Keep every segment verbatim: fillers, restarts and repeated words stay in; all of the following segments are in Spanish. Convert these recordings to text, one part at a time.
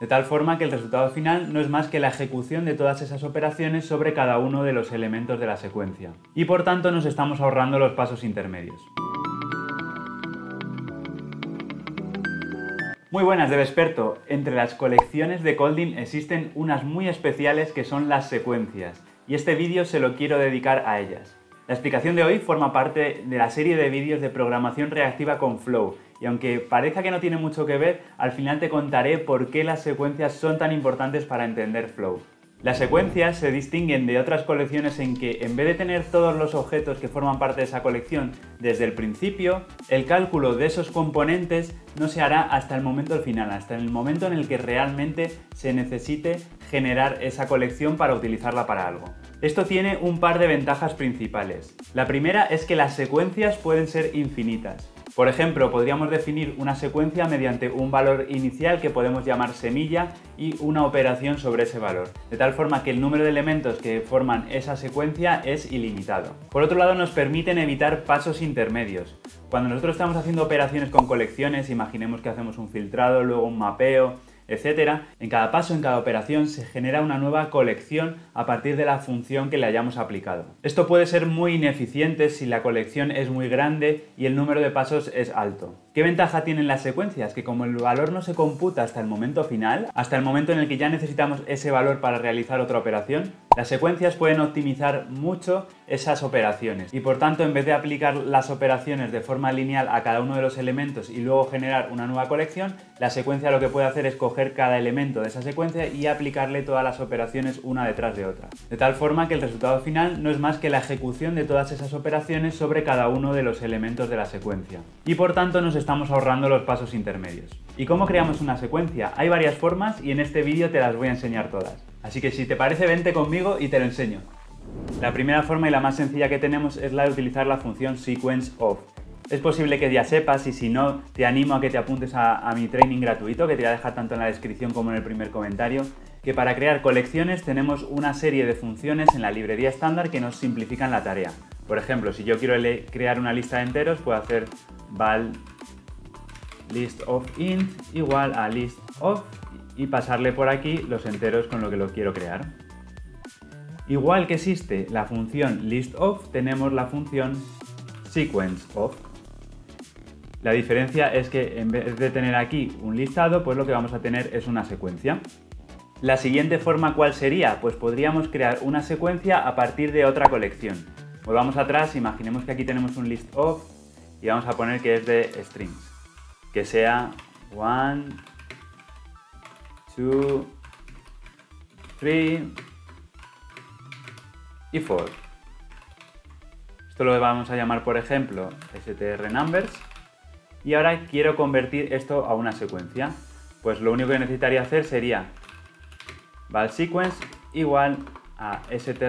de tal forma que el resultado final no es más que la ejecución de todas esas operaciones sobre cada uno de los elementos de la secuencia. Y por tanto nos estamos ahorrando los pasos intermedios. Muy buenas, DevExperto. Entre las colecciones de Kotlin existen unas muy especiales que son las secuencias, y este vídeo se lo quiero dedicar a ellas. La explicación de hoy forma parte de la serie de vídeos de programación reactiva con Flow, y aunque parezca que no tiene mucho que ver, al final te contaré por qué las secuencias son tan importantes para entender Flow. Las secuencias se distinguen de otras colecciones en que, en vez de tener todos los objetos que forman parte de esa colección desde el principio, el cálculo de esos componentes no se hará hasta el momento final, hasta el momento en el que realmente se necesite generar esa colección para utilizarla para algo. Esto tiene un par de ventajas principales. La primera es que las secuencias pueden ser infinitas. Por ejemplo, podríamos definir una secuencia mediante un valor inicial que podemos llamar semilla y una operación sobre ese valor, de tal forma que el número de elementos que forman esa secuencia es ilimitado. Por otro lado, nos permiten evitar pasos intermedios. Cuando nosotros estamos haciendo operaciones con colecciones, imaginemos que hacemos un filtrado, luego un mapeo, etcétera, en cada paso, en cada operación, se genera una nueva colección a partir de la función que le hayamos aplicado. Esto puede ser muy ineficiente si la colección es muy grande y el número de pasos es alto. ¿Qué ventaja tienen las secuencias? Que como el valor no se computa hasta el momento final, hasta el momento en el que ya necesitamos ese valor para realizar otra operación, las secuencias pueden optimizar mucho esas operaciones y por tanto, en vez de aplicar las operaciones de forma lineal a cada uno de los elementos y luego generar una nueva colección, la secuencia lo que puede hacer es coger cada elemento de esa secuencia y aplicarle todas las operaciones una detrás de otra. De tal forma que el resultado final no es más que la ejecución de todas esas operaciones sobre cada uno de los elementos de la secuencia. Y por tanto nos estamos ahorrando los pasos intermedios. ¿Y cómo creamos una secuencia? Hay varias formas y en este vídeo te las voy a enseñar todas. Así que si te parece, vente conmigo y te lo enseño. La primera forma y la más sencilla que tenemos es la de utilizar la función sequenceOf. Es posible que ya sepas y si no, te animo a que te apuntes a, a mi training gratuito, que te voy a dejar tanto en la descripción como en el primer comentario, que para crear colecciones tenemos una serie de funciones en la librería estándar que nos simplifican la tarea. Por ejemplo, si yo quiero crear una lista de enteros, puedo hacer val listOfInt igual a listOf y pasarle por aquí los enteros con lo que lo quiero crear. Igual que existe la función listOf, tenemos la función sequenceOf. La diferencia es que en vez de tener aquí un listado, pues lo que vamos a tener es una secuencia. La siguiente forma, ¿cuál sería? Pues podríamos crear una secuencia a partir de otra colección. Volvamos atrás, imaginemos que aquí tenemos un listOf y vamos a poner que es de strings. Que sea one, two, three y four. Esto lo vamos a llamar, por ejemplo, strnumbers. Y ahora quiero convertir esto a una secuencia. Pues lo único que necesitaría hacer sería valSequence igual a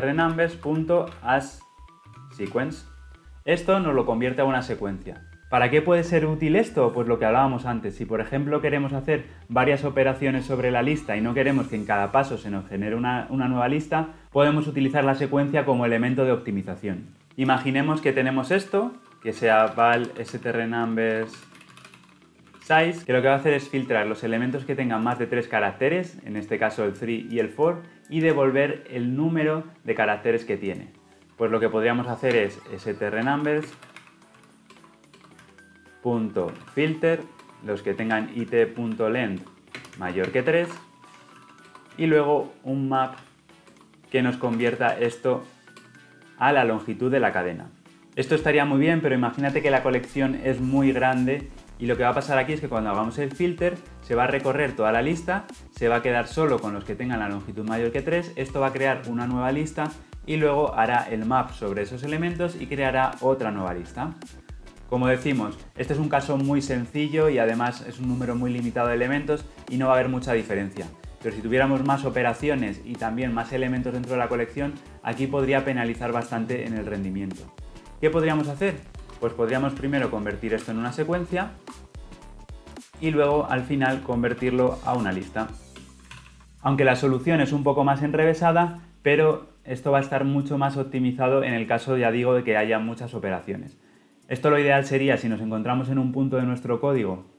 strnumbers.asSequence. Esto nos lo convierte a una secuencia. ¿Para qué puede ser útil esto? Pues lo que hablábamos antes. Si por ejemplo queremos hacer varias operaciones sobre la lista y no queremos que en cada paso se nos genere una, una nueva lista, podemos utilizar la secuencia como elemento de optimización. Imaginemos que tenemos esto, que sea val strnumbers size, que lo que va a hacer es filtrar los elementos que tengan más de tres caracteres, en este caso el three y el four, y devolver el número de caracteres que tiene. Pues lo que podríamos hacer es strnumbers.filter, los que tengan it.length mayor que tres, y luego un map que nos convierta esto a la longitud de la cadena. Esto estaría muy bien, pero imagínate que la colección es muy grande y lo que va a pasar aquí es que cuando hagamos el filter se va a recorrer toda la lista, se va a quedar solo con los que tengan la longitud mayor que tres, esto va a crear una nueva lista y luego hará el map sobre esos elementos y creará otra nueva lista. Como decimos, este es un caso muy sencillo y además es un número muy limitado de elementos y no va a haber mucha diferencia. Pero si tuviéramos más operaciones y también más elementos dentro de la colección, aquí podría penalizar bastante en el rendimiento. ¿Qué podríamos hacer? Pues podríamos primero convertir esto en una secuencia y luego al final convertirlo a una lista. Aunque la solución es un poco más enrevesada, pero esto va a estar mucho más optimizado en el caso, ya digo, de que haya muchas operaciones. Esto lo ideal sería si nos encontramos en un punto de nuestro código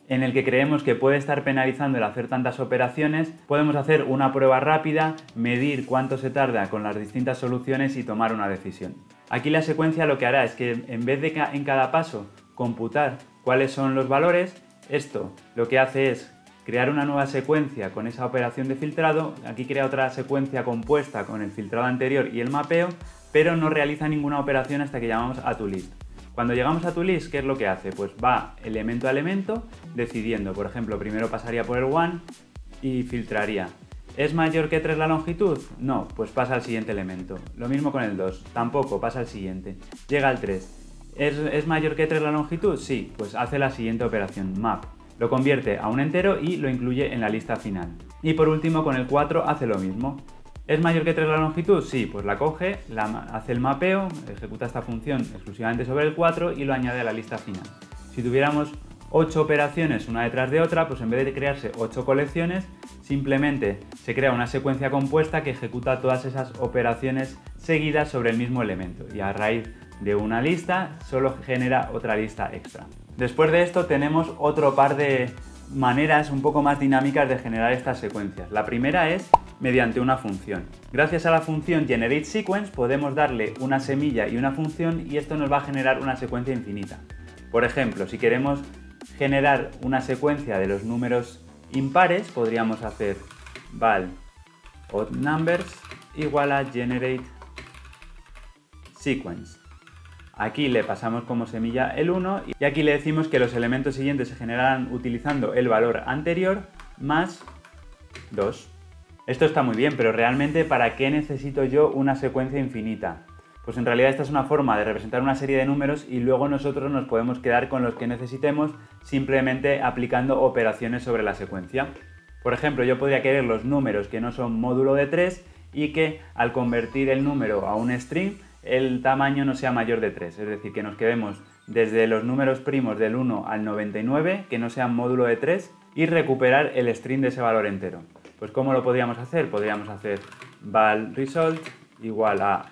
en el que creemos que puede estar penalizando el hacer tantas operaciones, podemos hacer una prueba rápida, medir cuánto se tarda con las distintas soluciones y tomar una decisión. Aquí la secuencia lo que hará es que en vez de en cada paso computar cuáles son los valores, esto lo que hace es crear una nueva secuencia con esa operación de filtrado. Aquí crea otra secuencia compuesta con el filtrado anterior y el mapeo, pero no realiza ninguna operación hasta que llamamos a toList. Cuando llegamos a toList, ¿qué es lo que hace? Pues va elemento a elemento decidiendo. Por ejemplo, primero pasaría por el one y filtraría. ¿Es mayor que tres la longitud? No, pues pasa al siguiente elemento. Lo mismo con el dos, tampoco, pasa al siguiente. Llega al tres. ¿Es, ¿Es mayor que tres la longitud? Sí, pues hace la siguiente operación, map. Lo convierte a un entero y lo incluye en la lista final. Y por último, con el cuatro hace lo mismo. ¿Es mayor que tres la longitud? Sí, pues la coge, la, hace el mapeo, ejecuta esta función exclusivamente sobre el cuatro y lo añade a la lista final. Si tuviéramos ocho operaciones una detrás de otra, pues en vez de crearse ocho colecciones, simplemente se crea una secuencia compuesta que ejecuta todas esas operaciones seguidas sobre el mismo elemento y a raíz de una lista solo genera otra lista extra. Después de esto tenemos otro par de maneras un poco más dinámicas de generar estas secuencias. La primera es mediante una función. Gracias a la función GenerateSequence podemos darle una semilla y una función y esto nos va a generar una secuencia infinita. Por ejemplo, si queremos generar una secuencia de los números impares, podríamos hacer val oddNumbers igual a GenerateSequence. Aquí le pasamos como semilla el uno y aquí le decimos que los elementos siguientes se generarán utilizando el valor anterior más dos. Esto está muy bien, pero realmente ¿para qué necesito yo una secuencia infinita? Pues en realidad esta es una forma de representar una serie de números y luego nosotros nos podemos quedar con los que necesitemos simplemente aplicando operaciones sobre la secuencia. Por ejemplo, yo podría querer los números que no son módulo de tres y que al convertir el número a un string el tamaño no sea mayor de tres, es decir, que nos quedemos desde los números primos del uno al noventa y nueve, que no sean módulo de tres, y recuperar el string de ese valor entero. Pues ¿cómo lo podríamos hacer? Podríamos hacer val result igual a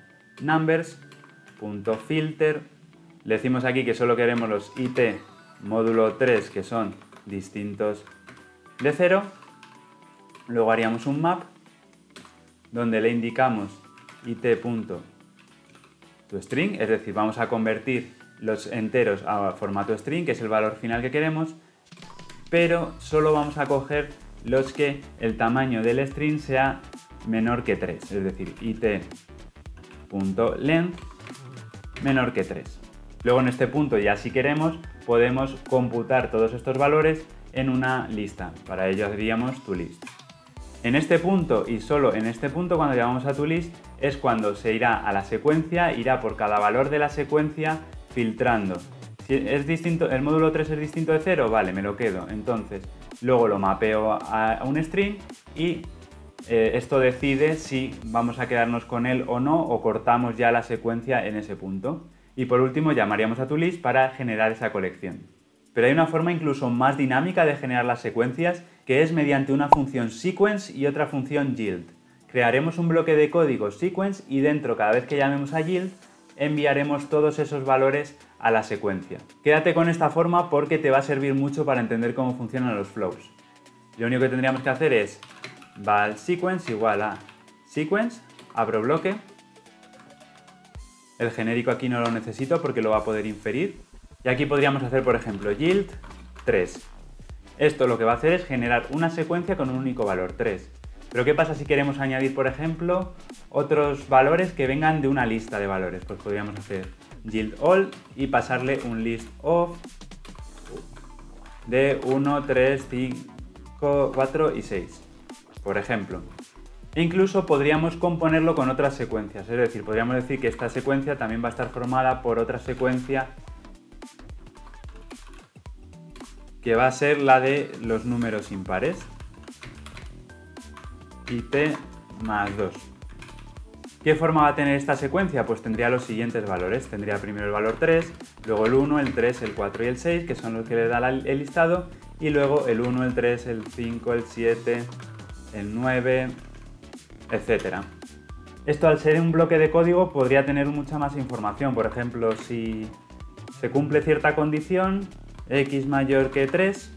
oddNumbers.filter. Le decimos aquí que solo queremos los it módulo tres que son distintos de cero. Luego haríamos un map donde le indicamos it.toString, es decir, vamos a convertir los enteros a formato string, que es el valor final que queremos, pero solo vamos a coger los que el tamaño del string sea menor que tres, es decir, it.length menor que tres. Luego en este punto, ya si queremos, podemos computar todos estos valores en una lista. Para ello diríamos toList. En este punto y solo en este punto, cuando llamamos a toList, es cuando se irá a la secuencia, irá por cada valor de la secuencia filtrando. Si es distinto, el módulo tres es distinto de cero, vale, me lo quedo. Entonces, luego lo mapeo a un string y eh, esto decide si vamos a quedarnos con él o no, o cortamos ya la secuencia en ese punto. Y por último, llamaríamos a toList para generar esa colección. Pero hay una forma incluso más dinámica de generar las secuencias, que es mediante una función sequence y otra función yield. Crearemos un bloque de código sequence y dentro, cada vez que llamemos a yield, enviaremos todos esos valores a la secuencia. Quédate con esta forma porque te va a servir mucho para entender cómo funcionan los flows. Lo único que tendríamos que hacer es val sequence igual a sequence, abro bloque. El genérico aquí no lo necesito porque lo va a poder inferir. Y aquí podríamos hacer, por ejemplo, yield tres. Esto lo que va a hacer es generar una secuencia con un único valor, tres. Pero ¿qué pasa si queremos añadir, por ejemplo, otros valores que vengan de una lista de valores? Pues podríamos hacer yield all y pasarle un list of de uno, tres, cinco, cuatro y seis, por ejemplo. E incluso podríamos componerlo con otras secuencias, es decir, podríamos decir que esta secuencia también va a estar formada por otra secuencia que va a ser la de los números impares. It más dos. ¿Qué forma va a tener esta secuencia? Pues tendría los siguientes valores. Tendría primero el valor tres, luego el uno, el tres, el cuatro y el seis, que son los que le da el listado, y luego el uno, el tres, el cinco, el siete, el nueve, etcétera. Esto, al ser un bloque de código, podría tener mucha más información. Por ejemplo, si se cumple cierta condición, x mayor que tres,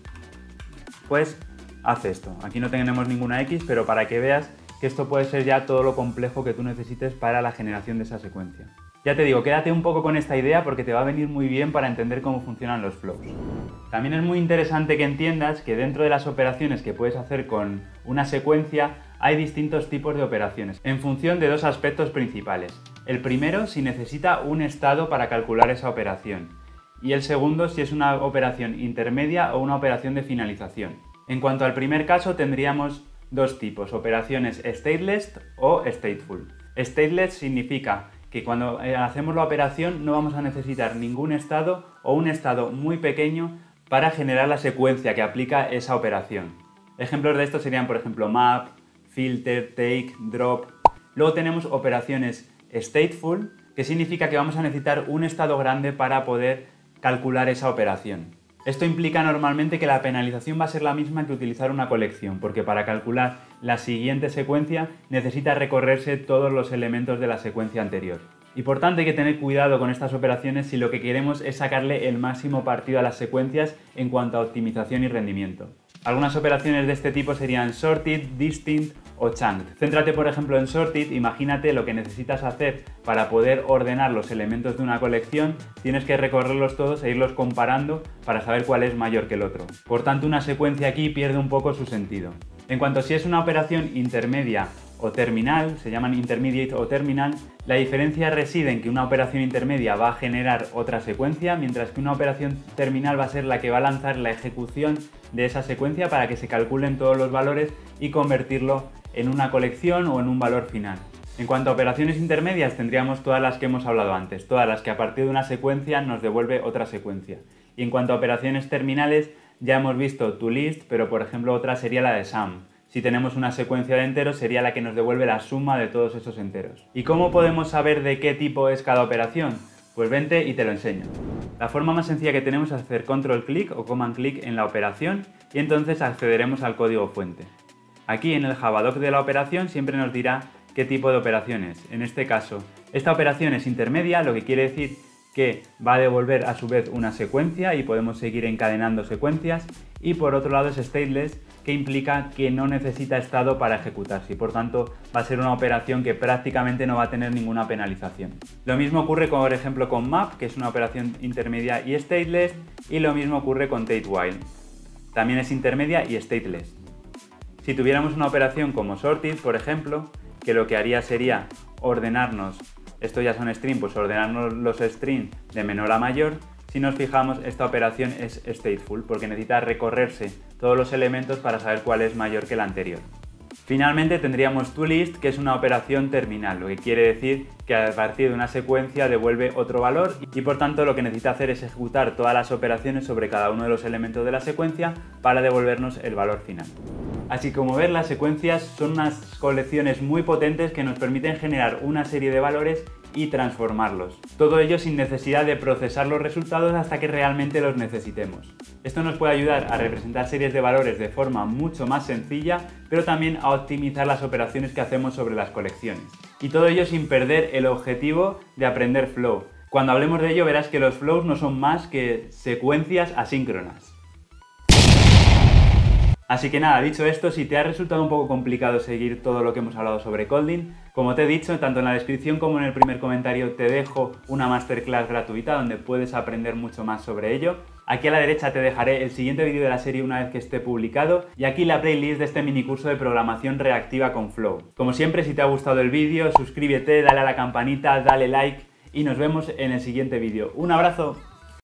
pues hace esto. Aquí no tenemos ninguna x, pero para que veas que esto puede ser ya todo lo complejo que tú necesites para la generación de esa secuencia. Ya te digo, quédate un poco con esta idea porque te va a venir muy bien para entender cómo funcionan los flows. También es muy interesante que entiendas que dentro de las operaciones que puedes hacer con una secuencia hay distintos tipos de operaciones, en función de dos aspectos principales. El primero, si necesita un estado para calcular esa operación. Y el segundo, si es una operación intermedia o una operación de finalización. En cuanto al primer caso, tendríamos dos tipos, operaciones stateless o stateful. Stateless significa que cuando hacemos la operación no vamos a necesitar ningún estado o un estado muy pequeño para generar la secuencia que aplica esa operación. Ejemplos de esto serían, por ejemplo, map, filter, take, drop. Luego tenemos operaciones stateful, que significa que vamos a necesitar un estado grande para poder calcular esa operación. Esto implica normalmente que la penalización va a ser la misma que utilizar una colección, porque para calcular la siguiente secuencia necesita recorrerse todos los elementos de la secuencia anterior. Y por tanto hay que tener cuidado con estas operaciones si lo que queremos es sacarle el máximo partido a las secuencias en cuanto a optimización y rendimiento. Algunas operaciones de este tipo serían sorted, distinct o chunked. Céntrate por ejemplo en sorted, imagínate lo que necesitas hacer para poder ordenar los elementos de una colección, tienes que recorrerlos todos e irlos comparando para saber cuál es mayor que el otro. Por tanto, una secuencia aquí pierde un poco su sentido. En cuanto a si es una operación intermedia o terminal, se llaman intermediate o terminal, la diferencia reside en que una operación intermedia va a generar otra secuencia, mientras que una operación terminal va a ser la que va a lanzar la ejecución de esa secuencia para que se calculen todos los valores y convertirlo en una colección o en un valor final. En cuanto a operaciones intermedias, tendríamos todas las que hemos hablado antes, todas las que a partir de una secuencia nos devuelve otra secuencia. Y en cuanto a operaciones terminales, ya hemos visto toList, pero por ejemplo otra sería la de sum. Si tenemos una secuencia de enteros, sería la que nos devuelve la suma de todos esos enteros. ¿Y cómo podemos saber de qué tipo es cada operación? Pues vente y te lo enseño. La forma más sencilla que tenemos es hacer control clic o command clic en la operación y entonces accederemos al código fuente. Aquí en el javadoc de la operación siempre nos dirá qué tipo de operación es. En este caso, esta operación es intermedia, lo que quiere decir que va a devolver a su vez una secuencia y podemos seguir encadenando secuencias, y por otro lado es stateless, que implica que no necesita estado para ejecutarse y por tanto va a ser una operación que prácticamente no va a tener ninguna penalización. Lo mismo ocurre por ejemplo con map, que es una operación intermedia y stateless, y lo mismo ocurre con takeWhile. También es intermedia y stateless. Si tuviéramos una operación como sorted, por ejemplo, que lo que haría sería ordenarnos, estos ya son string, pues ordenarnos los strings de menor a mayor. Si nos fijamos, esta operación es stateful porque necesita recorrerse todos los elementos para saber cuál es mayor que el anterior. Finalmente tendríamos toList, que es una operación terminal, lo que quiere decir que a partir de una secuencia devuelve otro valor y por tanto lo que necesita hacer es ejecutar todas las operaciones sobre cada uno de los elementos de la secuencia para devolvernos el valor final. Así como ver, las secuencias son unas colecciones muy potentes que nos permiten generar una serie de valores y transformarlos. Todo ello sin necesidad de procesar los resultados hasta que realmente los necesitemos. Esto nos puede ayudar a representar series de valores de forma mucho más sencilla, pero también a optimizar las operaciones que hacemos sobre las colecciones. Y todo ello sin perder el objetivo de aprender flow. Cuando hablemos de ello verás que los flows no son más que secuencias asíncronas. Así que nada, dicho esto, si te ha resultado un poco complicado seguir todo lo que hemos hablado sobre Kotlin, como te he dicho, tanto en la descripción como en el primer comentario te dejo una masterclass gratuita donde puedes aprender mucho más sobre ello. Aquí a la derecha te dejaré el siguiente vídeo de la serie una vez que esté publicado y aquí la playlist de este mini curso de programación reactiva con Flow. Como siempre, si te ha gustado el vídeo, suscríbete, dale a la campanita, dale like y nos vemos en el siguiente vídeo. ¡Un abrazo!